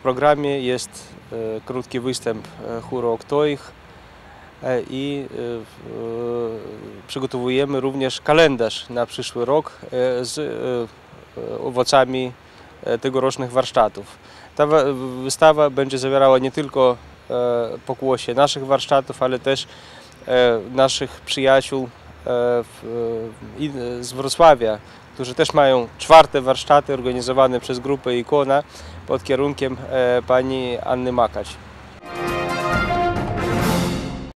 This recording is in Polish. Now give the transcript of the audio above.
programie jest krótki występ chóru Oktoich i przygotowujemy również kalendarz na przyszły rok z owocami tegorocznych warsztatów. Ta wystawa będzie zawierała nie tylko pokłosie naszych warsztatów, ale też naszych przyjaciół z Wrocławia, którzy też mają czwarte warsztaty organizowane przez grupę Ikona pod kierunkiem pani Anny Makać.